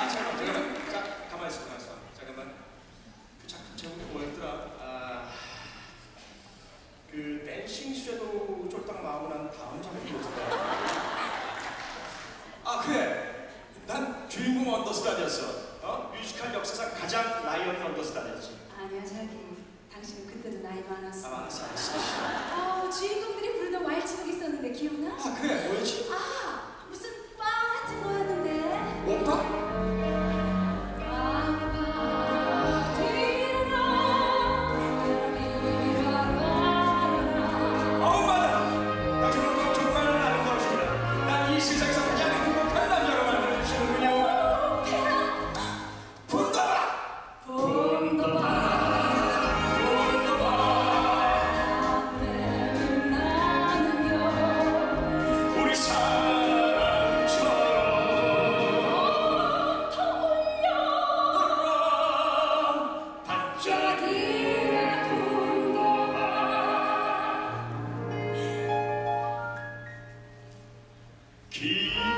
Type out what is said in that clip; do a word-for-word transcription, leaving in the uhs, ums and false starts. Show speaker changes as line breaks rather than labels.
아, 잠깐만, 잠깐만. 자, 가만히 있어, 가만히 있어. 잠깐만. 그 작품 제목이 뭐였더라? 아, 그 댄싱 섀도우 쫄딱 나오고 난 다음 작품이 뭐였더라? 아, 그래. 난 주인공 언더스타디였어. 어? 뮤지컬 역사상 가장 나이 어린 언더스타디였지.
아니야, 자기. 당신은 그때도 나이 많았어.
아, 많았어, 알았어.
아, 주인공들이 부르던 왈츠곡 있었는데 기억나?
아, 그래. 뭐였지?
아, 무슨 빵 같은 거였는데.
오빠?
기